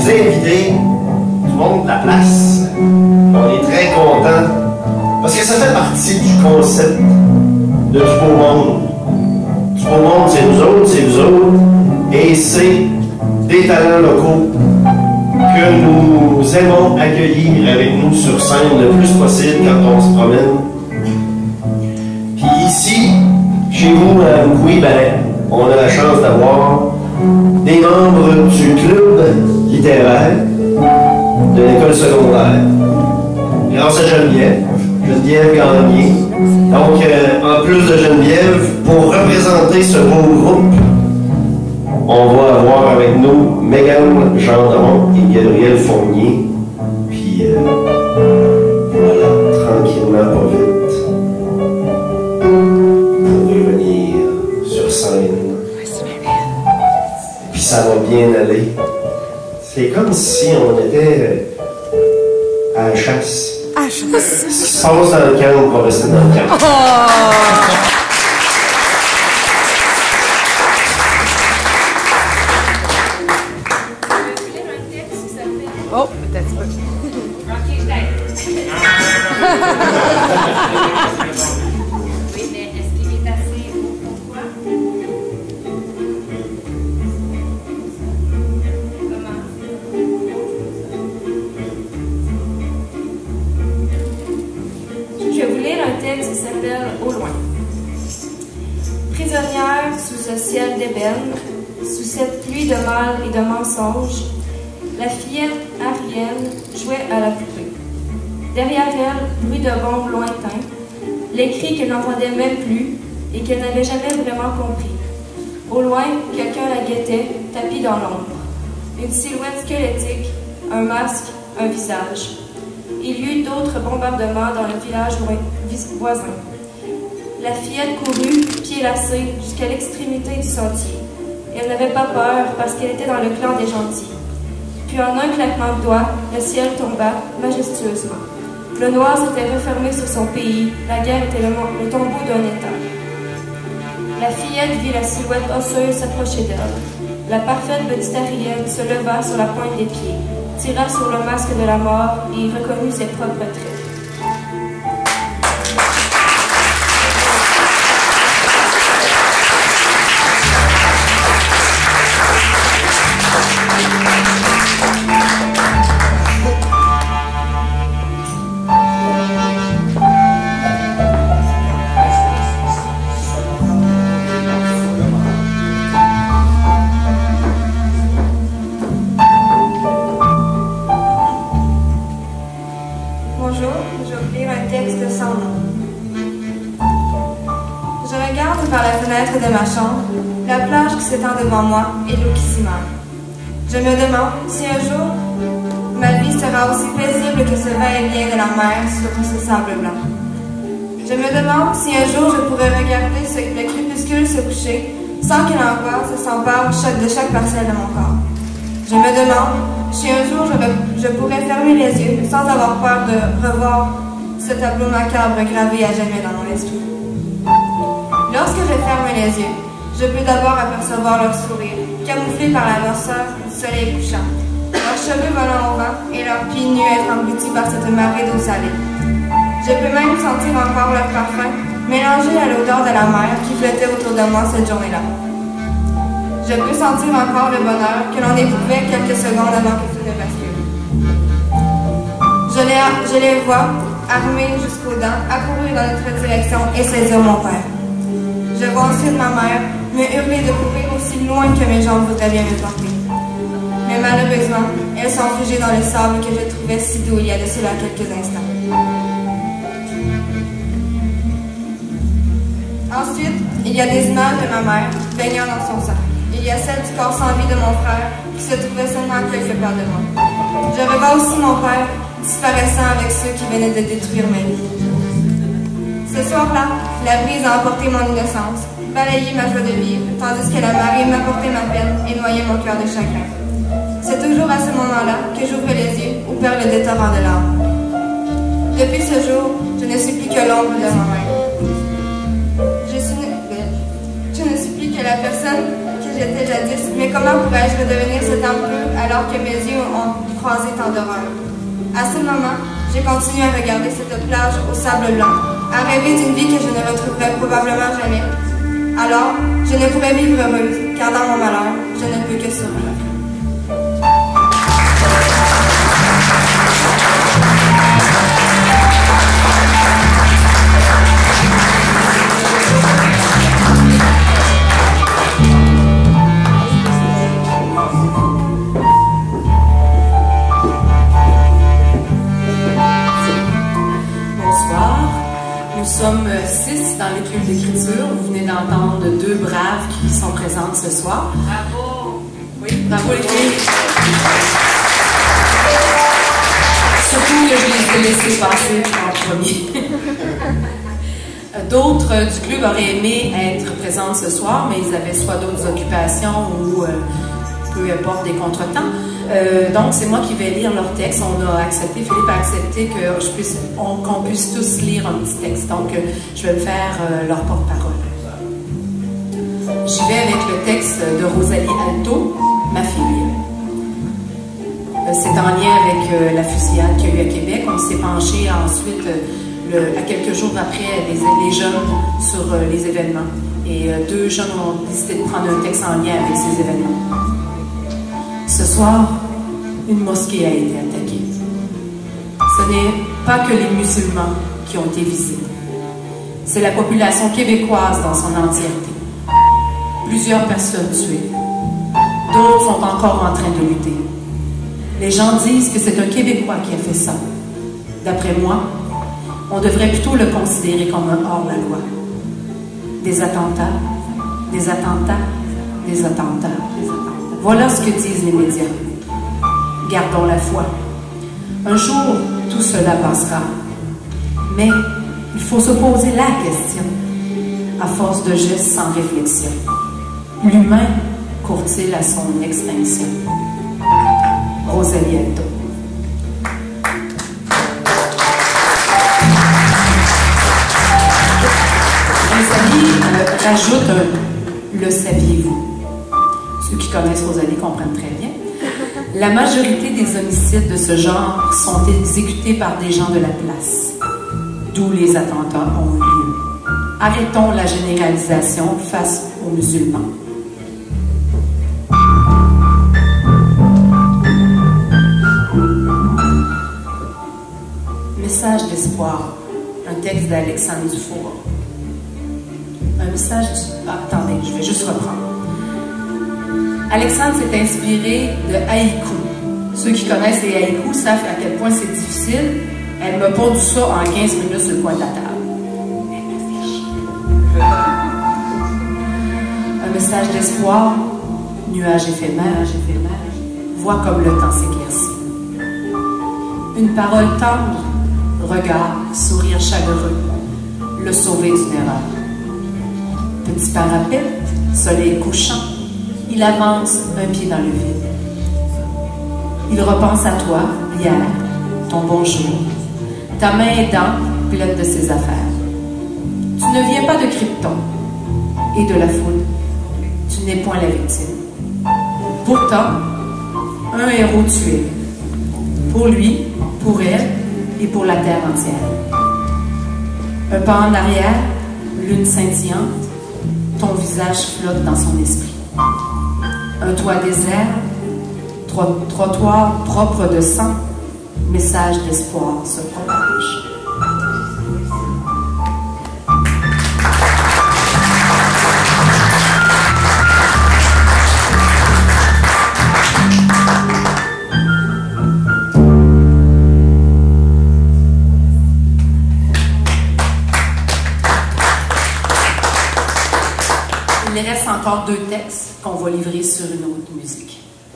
nous inviter du monde de la place. On est très contents parce que ça fait partie du concept de du beau monde. Du beau monde, c'est nous autres, c'est vous autres, et c'est des talents locaux que nous aimons accueillir avec nous sur scène le plus possible quand on se promène. Puis ici, chez vous, à Oukoué, ben, on a la chance d'avoir des membres du club littéraire de l'école secondaire. Grâce à Geneviève Gagné. Donc, en plus de Geneviève, pour représenter ce beau groupe, on va avoir avec nous Mégane Gendron et Gabriel Fournier. Puis, voilà, tranquillement, pas vite, pour revenir sur scène. Puis ça va bien aller. C'est comme si on était à la chasse. À la chasse? Ce qui se passe dans le camp, on va rester dans le camp. Oh! Oh, peut-être pas. Oui, mais est-ce qu'il est assez haut pour toi? Comment? Je vais vous lire un texte qui s'appelle Au loin. Prisonnière sous ce ciel d'ébène, sous cette pluie de mal et de mensonges, la fillette Ariel jouait à la poupée. Derrière elle, bruit de bombes lointains, les cris qu'elle n'entendait même plus et qu'elle n'avait jamais vraiment compris. Au loin, quelqu'un la guettait, tapis dans l'ombre. Une silhouette squelettique, un masque, un visage. Il y eut d'autres bombardements dans le village voisin. La fillette courut, pieds lacés, jusqu'à l'extrémité du sentier. Elle n'avait pas peur parce qu'elle était dans le clan des gentils. Puis en un claquement de doigts, le ciel tomba majestueusement. Le noir s'était refermé sur son pays, la guerre était le tombeau d'un État. La fillette vit la silhouette osseuse s'approcher d'elle. La parfaite petite Ariel se leva sur la pointe des pieds, tira sur le masque de la mort et reconnut ses propres traits. De ma chambre, la plage qui s'étend devant moi et l'eau qui s'y mêle. Je me demande si un jour ma vie sera aussi paisible que ce va-et-vient de la mer sur tous ces sables blancs. Je me demande si un jour je pourrai regarder le crépuscule se coucher sans que l'angoisse s'empare de chaque parcelle de mon corps. Je me demande si un jour je pourrai fermer les yeux sans avoir peur de revoir ce tableau macabre gravé à jamais dans mon esprit. Lorsque je ferme les yeux, je peux d'abord apercevoir leur sourire, camouflé par la noirceur du soleil couchant, leurs cheveux volant au vent et leurs pieds nus être engloutis par cette marée d'eau salée. Je peux même sentir encore leur parfum, mélangé à l'odeur de la mer qui flottait autour de moi cette journée-là. Je peux sentir encore le bonheur que l'on éprouvait quelques secondes avant que tout ne bascule. Je les vois, armés jusqu'aux dents, accourir dans notre direction et saisir mon père. Je vois ensuite ma mère me hurler de courir aussi loin que mes jambes voudraient bien me porter. Mais malheureusement, elles sont figées dans le sable que je trouvais si doux il y a de cela quelques instants. Ensuite, il y a des images de ma mère baignant dans son sang. Il y a celle du corps sans vie de mon frère qui se trouvait seulement quelque part de moi. Je revois aussi mon père disparaissant avec ceux qui venaient de détruire ma vie. Ce soir-là, la brise a emporté mon innocence, balayé ma joie de vivre, tandis que la marée m'apportait ma peine et noyait mon cœur de chagrin. C'est toujours à ce moment-là que j'ouvre les yeux ou perds le détorrent de l'âme. Depuis ce jour, je ne suis plus que l'ombre de moi-même. Je ne suis plus que la personne que qui j'étais jadis, mais comment pourrais-je redevenir cet homme pur alors que mes yeux ont croisé tant d'horreurs? À ce moment, j'ai continué à regarder cette plage au sable blanc, à rêver d'une vie que je ne retrouverais probablement jamais. Alors, je ne pourrais vivre heureuse, car dans mon malheur, je ne peux que survivre. Nous sommes 6 dans l'équipe d'écriture. Vous venez d'entendre 2 braves qui sont présentes ce soir. Bravo! Oui, bravo les filles. Surtout que je les ai laissés passer en premier. D'autres du club auraient aimé être présentes ce soir, mais ils avaient soit d'autres occupations ou peu importe des contretemps. Donc, c'est moi qui vais lire leur texte. On a accepté, Philippe a accepté qu'on puisse tous lire un petit texte. Donc, je vais me faire leur porte-parole. J'y vais avec le texte de Rosalie Alto, Ma fille. C'est en lien avec la fusillade qu'il y a eu à Québec. On s'est penché ensuite, à quelques jours après, les jeunes sur les événements. Et 2 jeunes ont décidé de prendre un texte en lien avec ces événements. Ce soir, une mosquée a été attaquée. Ce n'est pas que les musulmans qui ont été visés. C'est la population québécoise dans son entièreté. Plusieurs personnes tuées. D'autres sont encore en train de lutter. Les gens disent que c'est un Québécois qui a fait ça. D'après moi, on devrait plutôt le considérer comme un hors-la-loi. Des attentats, des attentats, des attentats. Voilà ce que disent les médias. Gardons la foi. Un jour, tout cela passera. Mais il faut se poser la question, à force de gestes sans réflexion. L'humain court-il à son extinction? Rosalie Alto. Rosalie rajoute le saviez-vous? Ceux qui connaissent Rosalie comprennent très bien. La majorité des homicides de ce genre sont exécutés par des gens de la place, d'où les attentats ont lieu. Arrêtons la généralisation face aux musulmans. Message d'espoir, un texte d'Alexandre Dufour. Un message attendez, je vais juste reprendre. Alexandre s'est inspiré de haïku. Ceux qui connaissent les haïkus savent à quel point c'est difficile. Elle me pond ça en 15 minutes sur le coin de la table. Un message d'espoir, nuage éphémère, vois comme le temps s'éclaircit. Une parole tendre, regard, sourire chaleureux, le sauver d'une erreur. Petit parapet, soleil couchant, il avance un pied dans le vide. Il repense à toi, hier, ton bonjour, ta main aidante, pleine de ses affaires. Tu ne viens pas de Krypton et de la foudre. Tu n'es point la victime. Pourtant, un héros tué. Pour lui, pour elle et pour la terre entière. Un pas en arrière, lune scintillante, ton visage flotte dans son esprit. Un toit désert, trottoir propre de sang, message d'espoir se propage. Il reste encore 2 textes qu'on va livrer sur une autre musique.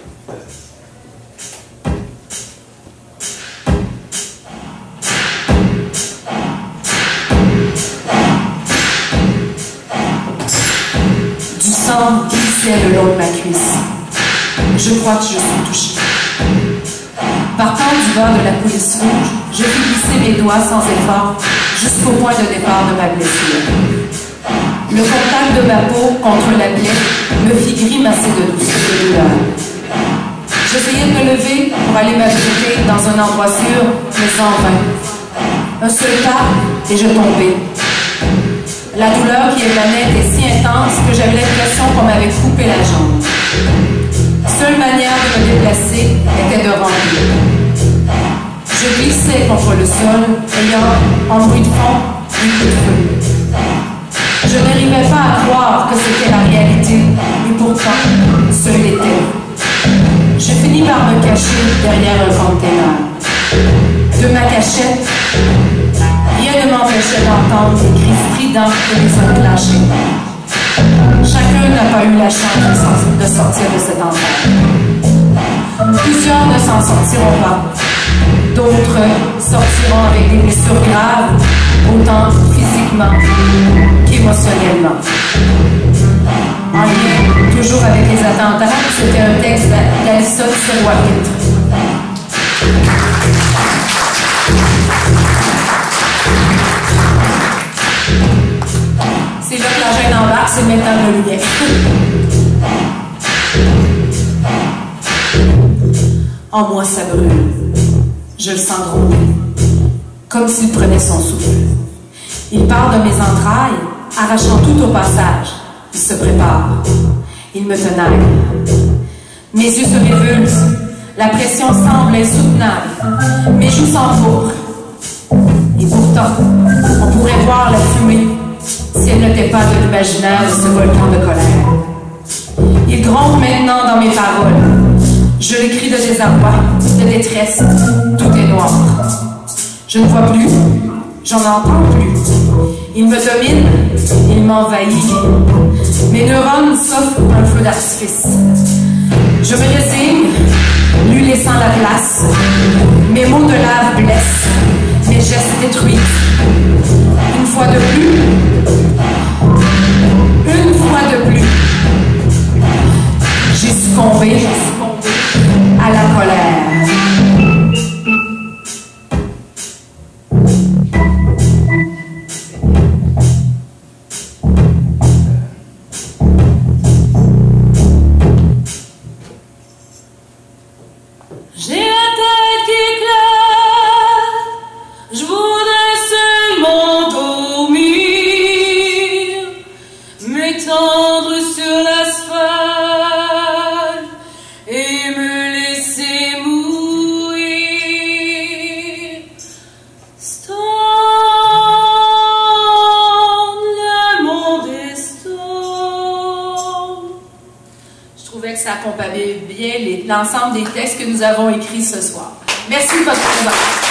Du sang glissait le long de ma cuisse. Je crois que je suis touchée. Partant du bas de la police rouge, je fis glisser mes doigts sans effort jusqu'au point de départ de ma blessure. Le contact de ma peau contre la plaie me fit grimacer de douleur. J'essayais de me lever pour aller m'abriter dans un endroit sûr, mais sans vain. Un seul pas et je tombais. La douleur qui émanait était si intense que j'avais l'impression qu'on m'avait coupé la jambe. Seule manière de me déplacer était de ramper. Je glissais contre le sol, ayant en bruit de fond des coups de feu. Je n'arrivais pas à croire que c'était la réalité, et pourtant, ce l'était. Je finis par me cacher derrière un container. De ma cachette, rien ne m'empêchait d'entendre des cris stridents et des enclenchés. Chacun n'a pas eu la chance de sortir de cet enfer. Plusieurs ne s'en sortiront pas. D'autres sortiront avec des blessures graves, autant physiquement qu'émotionnellement. En lien toujours avec les attentats, c'était un texte d'Alissa Tiroir-Pitre. C'est là que la gêne embarque, c'est maintenant le lien. En moi, ça brûle. Je le sens gronder, comme s'il prenait son souffle. Il part de mes entrailles, arrachant tout au passage. Il se prépare. Il me tenaille. Mes yeux se révulsent. La pression semble insoutenable. Mes joues s'enfourrent. Et pourtant, on pourrait voir la fumée si elle n'était pas de l'imaginaire de ce volcan de colère. Il gronde maintenant dans mes paroles. Je le crie de désarroi, de détresse. Tout est noir. Je ne vois plus. J'en entends plus. Il me domine. Il m'envahit. Mes neurones s'offrent un feu d'artifice. Je me résigne, lui laissant la place. Mes mots de lave blessent. Mes gestes détruisent. Une fois de plus. Une fois de plus. J'ai succombé à la colère. J'ai la tête qui éclate, je voudrais seulement dormir, m'étendre sur l'asphalte et me laisser mourir. Storm, le monde est storm. Je trouvais que ça accompagnait bien l'ensemble des textes que nous avons écrits ce soir. Merci de votre présence.